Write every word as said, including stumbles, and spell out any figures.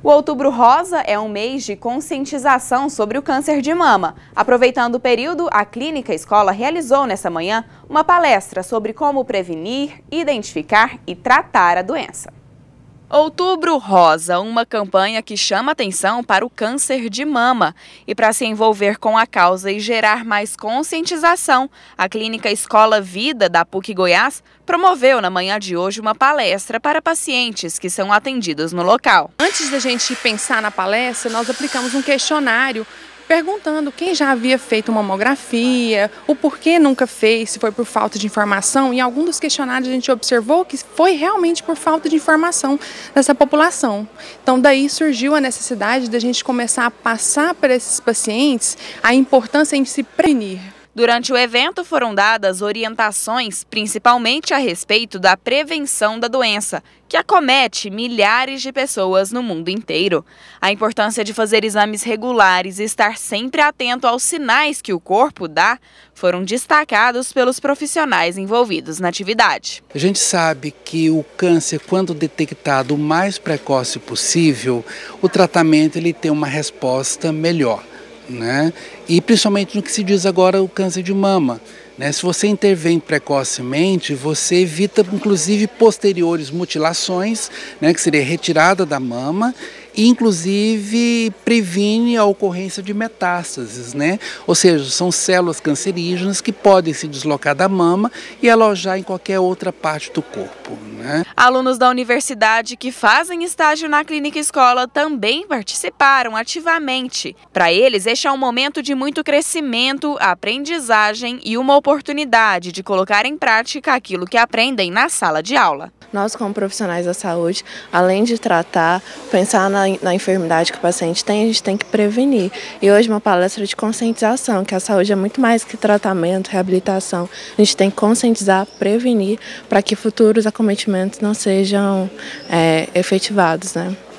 O Outubro Rosa é um mês de conscientização sobre o câncer de mama. Aproveitando o período, a Clínica Escola realizou nesta manhã uma palestra sobre como prevenir, identificar e tratar a doença. Outubro Rosa, uma campanha que chama atenção para o câncer de mama. E para se envolver com a causa e gerar mais conscientização, a Clínica Escola Vida da P U C Goiás promoveu na manhã de hoje uma palestra para pacientes que são atendidos no local. Antes da gente pensar na palestra, nós aplicamos um questionário perguntando quem já havia feito mamografia, o porquê nunca fez, se foi por falta de informação. Em alguns dos questionários a gente observou que foi realmente por falta de informação dessa população. Então daí surgiu a necessidade da gente começar a passar para esses pacientes a importância em se prevenir. Durante o evento foram dadas orientações, principalmente a respeito da prevenção da doença, que acomete milhares de pessoas no mundo inteiro. A importância de fazer exames regulares e estar sempre atento aos sinais que o corpo dá foram destacados pelos profissionais envolvidos na atividade. A gente sabe que o câncer, quando detectado o mais precoce possível, o tratamento ele tem uma resposta melhor. Né? E principalmente no que se diz agora o câncer de mama. Né? Se você intervém precocemente, você evita inclusive posteriores mutilações, né? Que seria retirada da mama, e inclusive previne a ocorrência de metástases, né? Ou seja, são células cancerígenas que podem se deslocar da mama e alojar em qualquer outra parte do corpo. Né? Alunos da universidade que fazem estágio na Clínica Escola também participaram ativamente. Para eles, este é um momento de muito crescimento, aprendizagem e uma oportunidade de colocar em prática aquilo que aprendem na sala de aula. Nós, como profissionais da saúde, além de tratar, pensar na, na enfermidade que o paciente tem, a gente tem que prevenir. E hoje uma palestra de conscientização, que a saúde é muito mais que tratamento, reabilitação. A gente tem que conscientizar, prevenir, para que futuros acometimentos não sejam é, efetivados, né?